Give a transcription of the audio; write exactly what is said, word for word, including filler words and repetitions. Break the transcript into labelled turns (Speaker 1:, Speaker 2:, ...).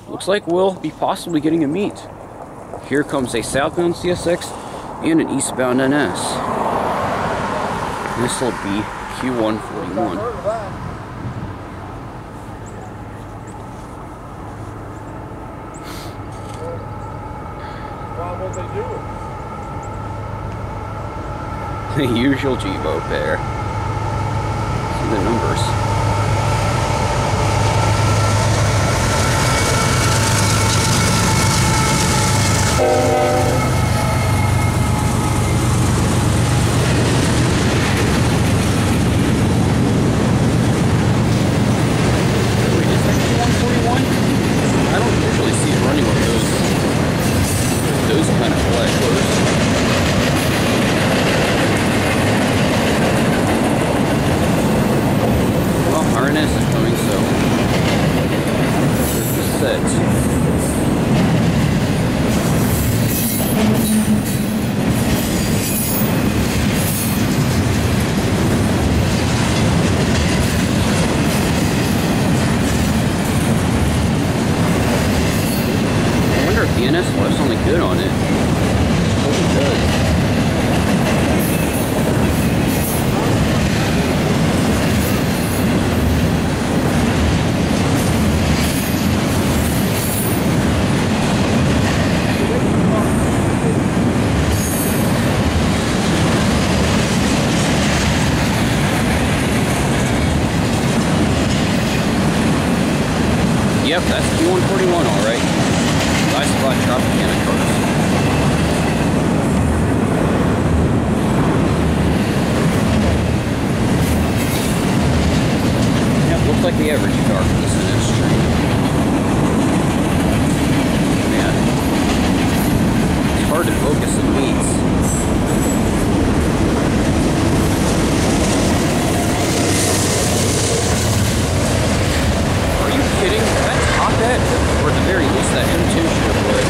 Speaker 1: looks like we'll be possibly getting a meet. Here comes a southbound C S X and an eastbound N S. This will be Q one forty-one.
Speaker 2: Why won't they do it?
Speaker 1: The usual GEVO pair. See the numbers. The N S was only good on it. Hope it does. Yep, that's Q one forty-one, all right. Nice spot Tropicana cars. Yep, looks like the average car for this industry. Man, it's hard to focus in weeds. Are you kidding? That Tophat, or at the very least that M two should have